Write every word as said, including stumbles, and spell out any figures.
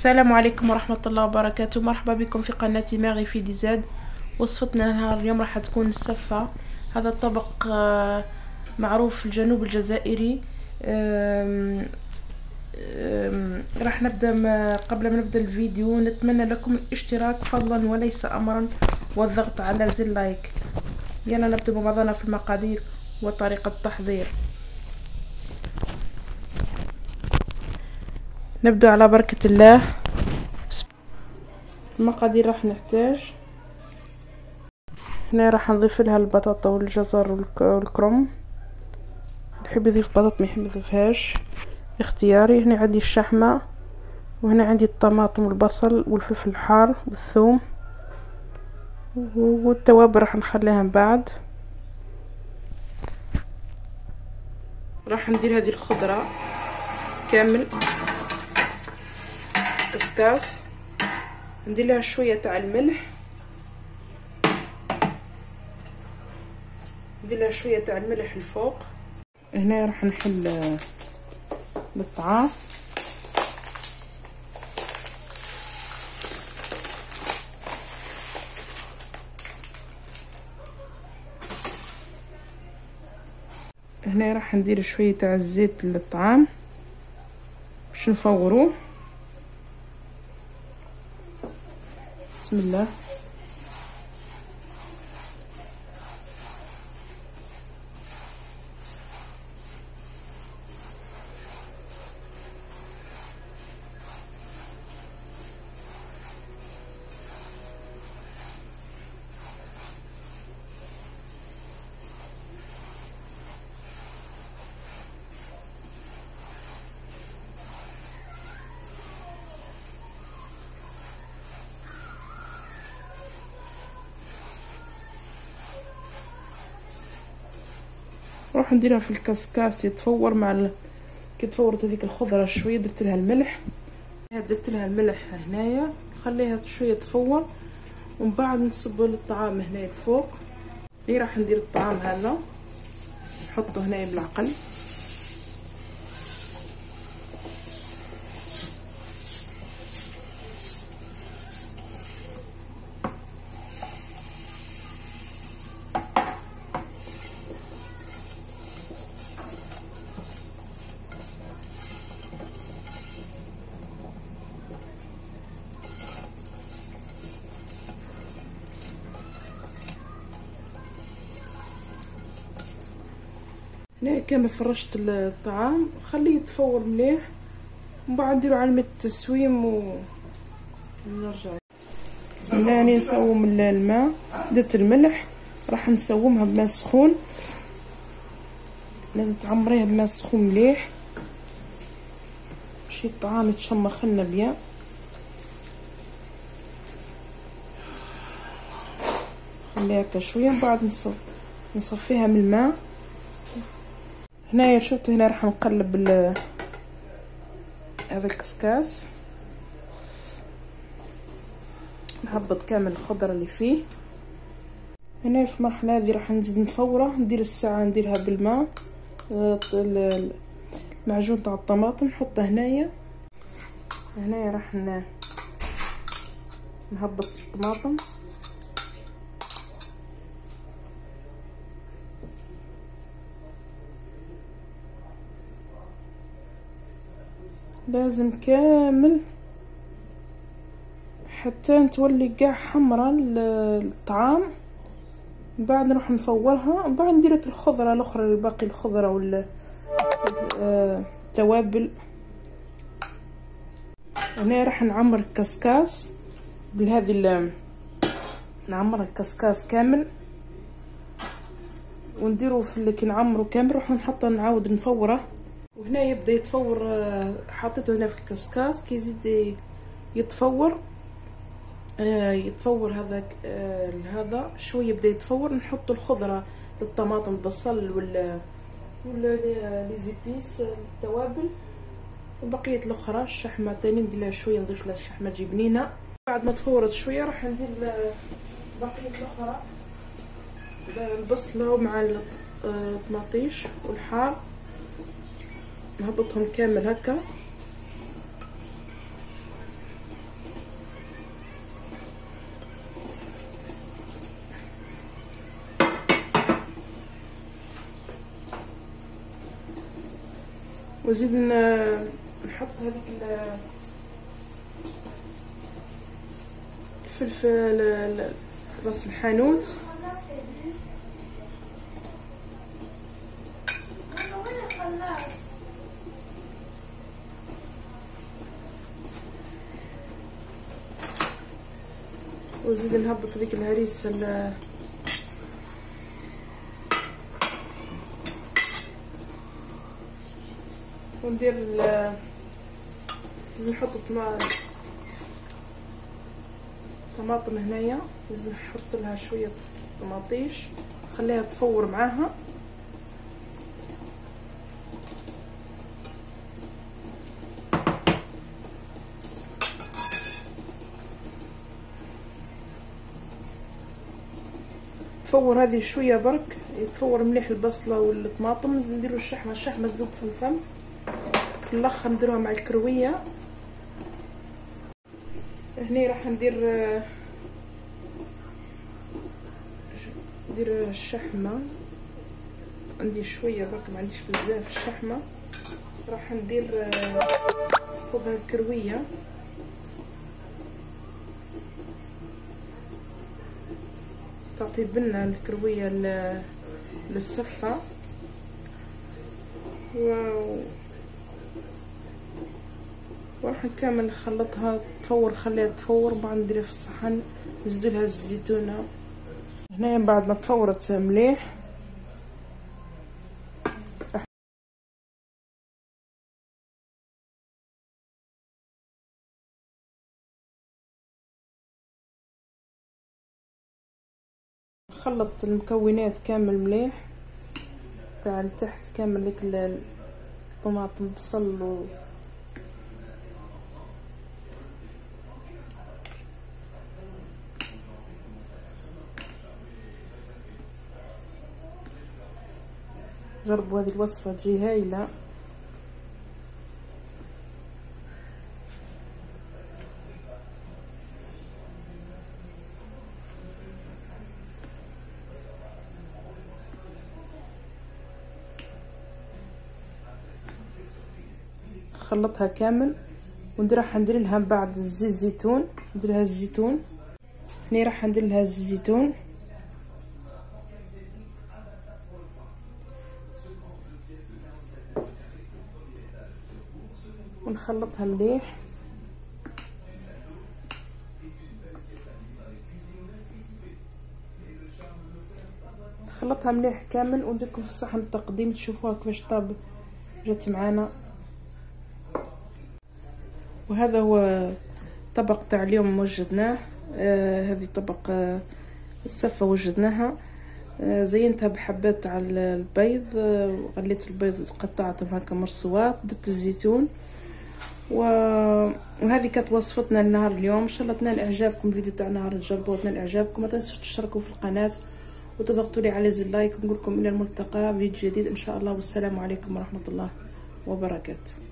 السلام عليكم ورحمة الله وبركاته. مرحبا بكم في قناة ماغي في دي زاد. وصفتنا لنهار اليوم راح تكون السفة. هذا الطبق معروف في الجنوب الجزائري. أم أم راح نبدأ. قبل ما نبدأ الفيديو نتمنى لكم الاشتراك فضلا وليس أمرا والضغط على زر لايك. يلا نبدأ ببعضنا في المقادير وطريقة التحضير. نبدأ على بركة الله. المقادير راح نحتاج هنا راح نضيف لها البطاطا والجزر والكرنب. يحب يضيف بطاطا ما يحب يضيفهاش اختياري. هنا عندي الشحمة، وهنا عندي الطماطم والبصل والفلفل الحار والثوم، والتوابل راح نخليها من بعد. راح ندير هذه الخضرة كامل كسكاس، ندير لها شويه تاع الملح، ندير لها شويه تاع الملح الفوق. هنا راح نحل بالطعام. هنا راح ندير شويه تاع الزيت للطعام باش نفوروه. بسم الله. نروح نديرها في الكسكاس يتفور مع ال... كي تفورت هذيك الخضره شويه درت لها الملح. درت لها الملح هنايا، نخليها شويه تفور ومن بعد نصب الطعام هنا فوق. اي راح ندير الطعام هذا نحطه هنا بالعقل. هنا كامل فرشت الطعام، خليه يتفور مليح ومن بعد نديرو علامة التسويم ونرجع. هنا نسوم الماء، درت الملح راح نسومها بماء سخون. لازم تعمريها بماء سخون مليح باش الطعام يتشمخ لنا بيان. خليها هكا شويه ومن بعد نصف نصفيها من الماء. هنايا شفت هنا راح نقلب هذا الكسكاس، نهبط كامل الخضره اللي فيه. هنا في المرحله هذه راح نزيد نفوره، ندير الساعه نديرها بالماء. المعجون تاع الطماطم نحطه هنايا. هنايا راح نهبط الطماطم. لازم كامل حتى تولي قاع حمرا الطعام. بعد نروح نفورها وبعد ندير الخضره الاخرى الباقي الخضره وال التوابل. هنا راح نعمر الكسكاس بهذه، نعمر الكسكاس كامل ونديرو في اللي كي نعمرو كامل نروح نحطه نعاود نفوره. وهنا يبدا يتفور، حطيته هنا في الكسكاس كي يزيد يتفور يتفور هذاك هذا شويه يبدا يتفور. نحط الخضره الطماطم البصل وال ولا لي زيبيس التوابل وبقيه الاخرى. الشحمه تاني ندير لها شويه، نضيف لها الشحمه تجي بنينه. بعد ما تفورت شويه راح ندير بقيه الاخرى البصله مع الطماطيش والحار، نهبطهم كامل هكا. وزيد نحط هذيك الفلفل راس الحانوت، وزيد نهبط هذيك الهريسه وندير نزيد نحط طماطم هنايا، نزيد نحط لها شويه طماطيش نخليها تفور معاها. تفور هذه شويه برك يتفور مليح البصله والطماطم. نزيد نديرو الشحمه، الشحمه تذوب في الفم. في الاخر نديروها مع الكرويه. هنا راح ندير ندير الشحمه، عندي شويه برك ما عنديش بزاف الشحمه. راح ندير فوقها الكرويه، تعطي بنه الكرويه للسفه. و وراح نكمل نخلطها تفور، خليها تفور. بعد نديرها في الصحن، نزيدو لها الزيتونه. هنا بعد ما تفورت مليح نخلط المكونات كامل مليح تاع لتحت كامل، لك الطماطم بصل و جربوا هذه الوصفة تجي هايلة. خلطها كامل وندير راح ندير لها بعد الزيت زيتون، ندير لها الزيتون. هنا راح ندير لها الزيتون ونخلطها مليح. نخلطها مليح كامل ونديركم في صحن التقديم تشوفوها كيفاش طاب جات معانا. وهذا هو طبق تاع اليوم وجدناه. آه هذه طبق آه السفه وجدناها. آه زينتها بحبات تاع البيض. آه غليت البيض قطعتهم هكا مرصوات، درت الزيتون. وهذه كانت وصفتنا لنهار اليوم. ان شاء الله تنال اعجابكم الفيديو تاع نهار، تجربوه وتنال اعجابكم. ما تنسوش تشتركوا في القناه وتضغطوا لي على زر اللايك. ونقول لكم الى الملتقى فيديو جديد ان شاء الله، والسلام عليكم ورحمه الله وبركاته.